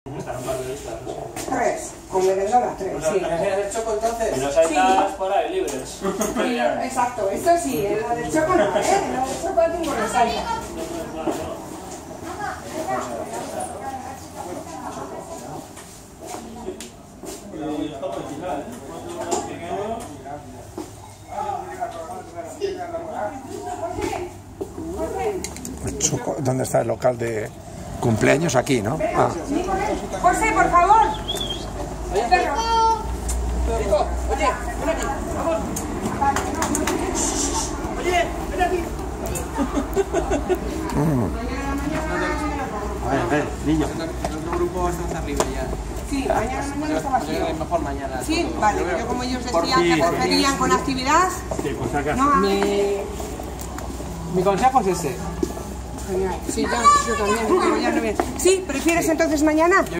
Tres, con merendona, tres, sí. ¿El choco entonces? Y los hay por ahí libres. Sí, exacto, esto sí, la del choco no, la del choco tengo resalta. El choco, ¿dónde está el local de cumpleaños? Aquí, ¿no? Ah. José, por favor. Rico, oye, ven aquí, vamos. Oye, ven aquí. A ver, niño. El otro grupo está arriba ya. Sí, mañana está vacío. Mejor mañana. Sí, vale, yo como ellos decían que preferían con actividad. Sí, pues acá. No, Mi consejo es ese. genial. Sí, yo también. Pero ya no bien. Sí, ¿prefieres entonces mañana?